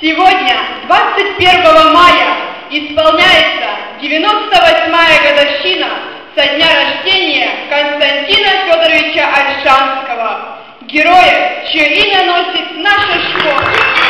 Сегодня, 21 мая, исполняется 98-я годовщина со дня рождения Константина Федоровича Ольшанского, героя, чье имя носит наша школа.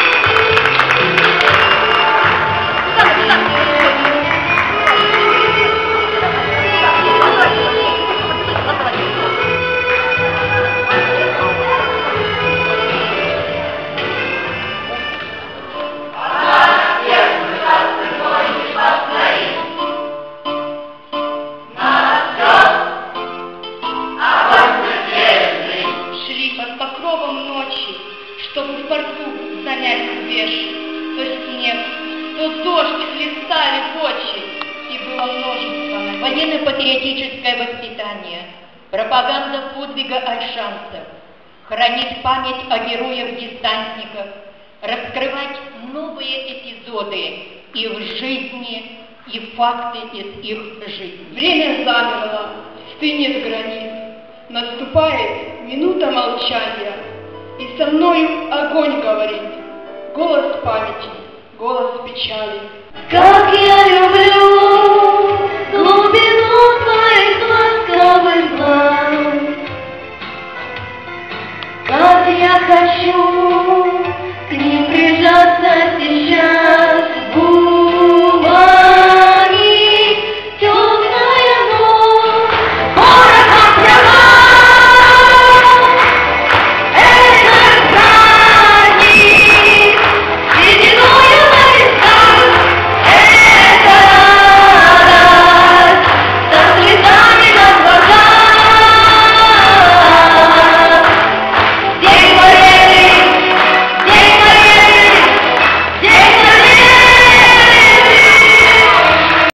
Чтобы в порту занять рубеж, то снег, то дождь хлестали в очи, и было множество. Военно-патриотическое воспитание, пропаганда подвига ольшанцев, хранить память о героях-десантниках, раскрывать новые эпизоды их жизни и факты из их жизни. Время замерло, стынет гранит, наступает минута молчания. И со мною огонь говорит, голос памяти, голос печали. Как я люблю глубину твоих ласковых глаз, как я хочу